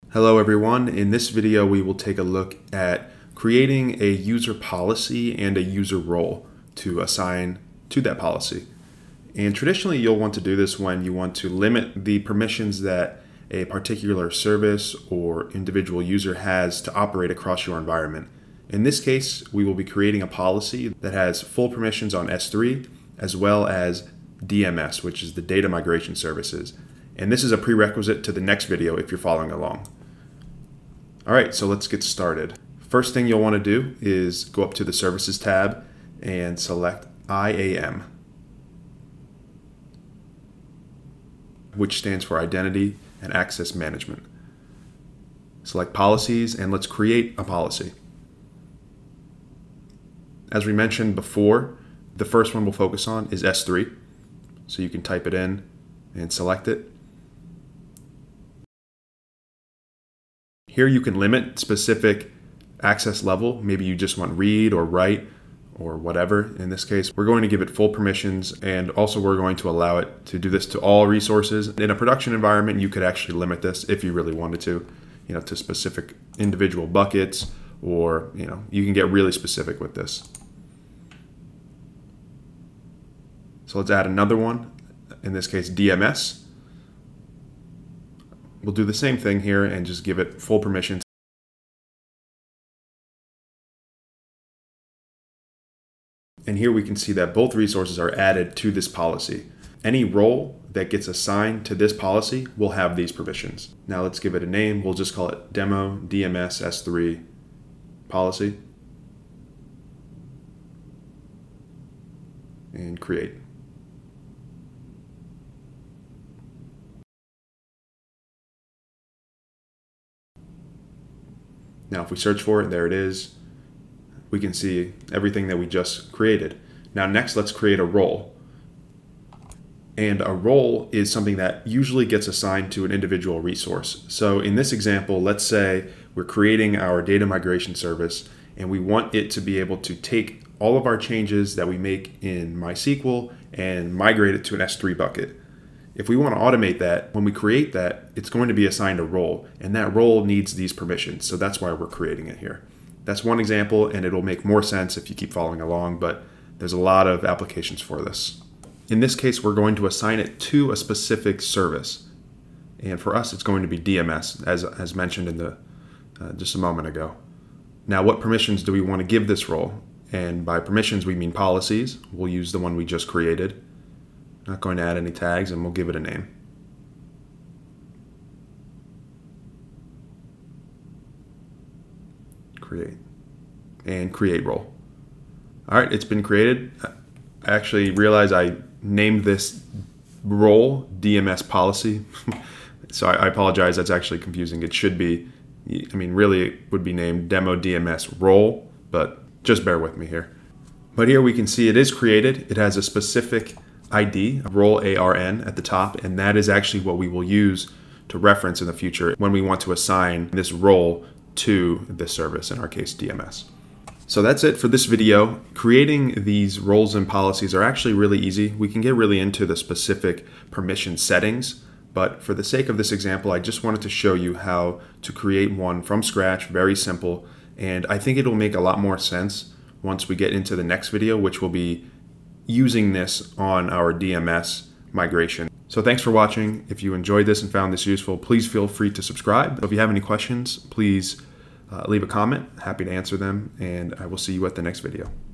Hello everyone. In this video we will take a look at creating a user policy and a user role to assign to that policy. And traditionally you'll want to do this when you want to limit the permissions that a particular service or individual user has to operate across your environment. In this case, we will be creating a policy that has full permissions on S3 as well as DMS, which is the data migration services. And this is a prerequisite to the next video if you're following along. All right, so let's get started. First thing you'll want to do is go up to the Services tab and select IAM, which stands for Identity and Access Management. Select Policies and let's create a policy. As we mentioned before, the first one we'll focus on is S3. So you can type it in and select it. Here you can limit specific access level. Maybe you just want read or write or whatever. In this case, we're going to give it full permissions, and also we're going to allow it to do this to all resources. In a production environment, you could actually limit this if you really wanted to, to specific individual buckets, or you can get really specific with this. So let's add another one, in this case DMS. We'll do the same thing here and just give it full permissions. And here we can see that both resources are added to this policy. Any role that gets assigned to this policy will have these permissions. Now let's give it a name. We'll just call it Demo DMS S3 policy. And create. Now if we search for it, there it is. We can see everything that we just created. Now next, let's create a role. And a role is something that usually gets assigned to an individual resource. So in this example, let's say we're creating our data migration service and we want it to be able to take all of our changes that we make in MySQL and migrate it to an S3 bucket. If we want to automate that, when we create that, it's going to be assigned a role, and that role needs these permissions. So that's why we're creating it here. That's one example, and it'll make more sense if you keep following along, but there's a lot of applications for this. In this case, we're going to assign it to a specific service. And for us, it's going to be DMS, as mentioned in just a moment ago. Now, what permissions do we want to give this role? And by permissions, we mean policies. We'll use the one we just created. Not going to add any tags, and we'll give it a name. Create. And create role. All right, it's been created. I actually realized I named this role DMS policy. So I apologize, that's actually confusing. It should be, really it would be named Demo DMS role, but just bear with me here. But here we can see it is created. It has a specific ID, a role ARN at the top, and that is actually what we will use to reference in the future when we want to assign this role to this service, in our case DMS. So that's it for this video. Creating these roles and policies are actually really easy. We can get really into the specific permission settings, but for the sake of this example, I just wanted to show you how to create one from scratch, very simple, and I think it'll make a lot more sense once we get into the next video, which will be using this on our DMS migration. So thanks for watching. If you enjoyed this and found this useful, please feel free to subscribe. If you have any questions, please leave a comment. Happy to answer them, and I will see you at the next video.